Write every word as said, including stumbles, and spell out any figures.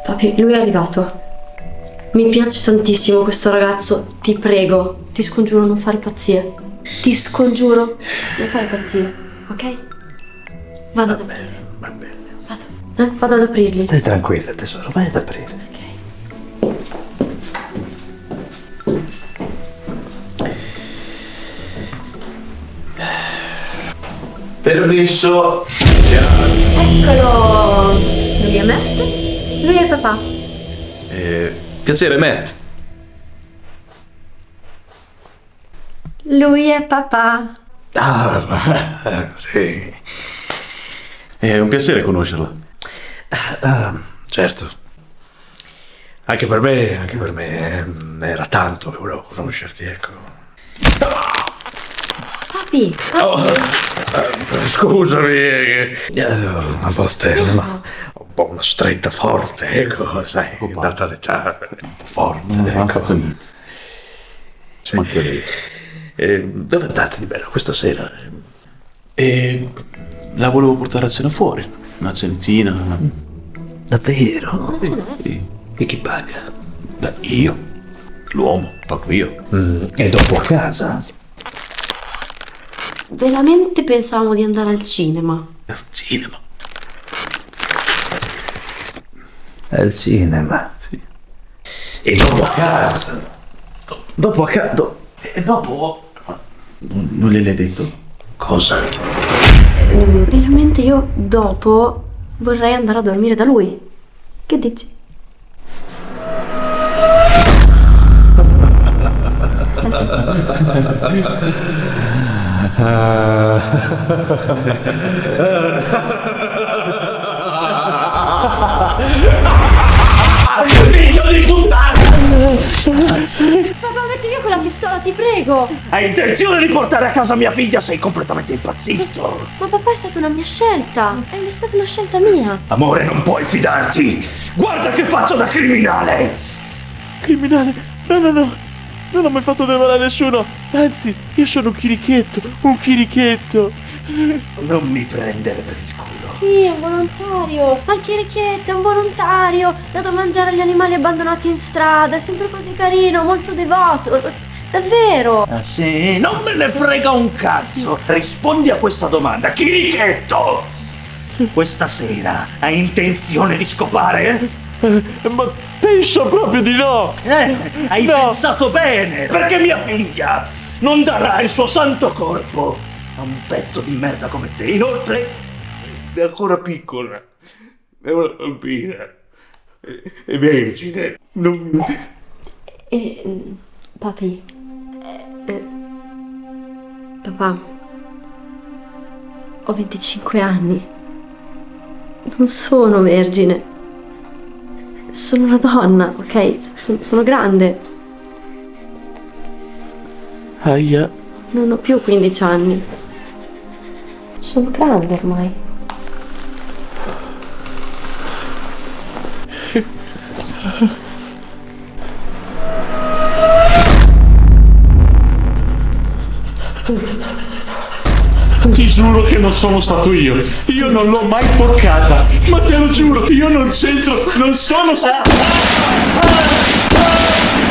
Papi, lui è arrivato. Mi piace tantissimo questo ragazzo. Ti prego, ti scongiuro non fare pazzie. Ti scongiuro non fare pazzie, ok? Vado ad aprire. Va bene. Vado. Eh? Vado ad aprirli. Stai tranquilla, tesoro, vai ad aprire. Permesso. Ciao. Eccolo. Lui è Matt. Lui è papà. Eh, piacere, Matt. Lui è papà. Ah, sì. È un piacere conoscerla. Ah, certo. Anche per me, anche per me era tanto che volevo conoscerti, ecco. Papi, papi. Oh, eh, scusami, eh, a volte no, ho un po' una stretta forte, ecco, sai, è data l'età, un po' forte. Non ecco. Fatto niente. Ci mancherebbe. Eh, dove andate di bello questa sera? E la volevo portare a cena fuori, una cenetina. Davvero? Sì. E chi paga? Beh, io, l'uomo, pago io. Mm, e dopo a casa? Veramente pensavamo di andare al cinema. Cinema? Al cinema? Sì. E dopo a casa? Do- dopo a casa? Do- e dopo? Non, non gliel'hai detto? Cosa? Mm, veramente io dopo vorrei andare a dormire da lui. Che dici? Figlio di puttana! Papà, metti via quella pistola, ti prego! Hai intenzione di portare a casa mia figlia? Sei completamente impazzito! Ma papà, è stata una mia scelta! È una- stata una scelta mia! Amore, non puoi fidarti! Guarda che faccio da criminale! Criminale? No, no, no. Non ho mai fatto del male a nessuno. Anzi, io sono un chirichetto. Un chirichetto. Non mi prendere per il culo. Sì, è un volontario! Fa il chierichetto, è un volontario! Dà da mangiare agli animali abbandonati in strada, è sempre così carino, molto devoto! Davvero! Ah sì? Non me ne frega un cazzo! Rispondi a questa domanda, chirichetto! Questa sera hai intenzione di scopare? Eh, ma penso proprio di no. Eh, hai No. pensato bene! Perché mia figlia non darà il suo santo corpo a un pezzo di merda come te. Inoltre è ancora piccola, è una bambina, è, è vergine. Non... E... Papi... eh, eh, papà... Ho venticinque anni. Non sono vergine. Sono una donna, ok? Sono, sono grande. Aia. Non ho più quindici anni. Sono grande ormai. Ti giuro che non sono stato io. Io non l'ho mai toccata. Ma te lo giuro, io non c'entro. Non sono stato.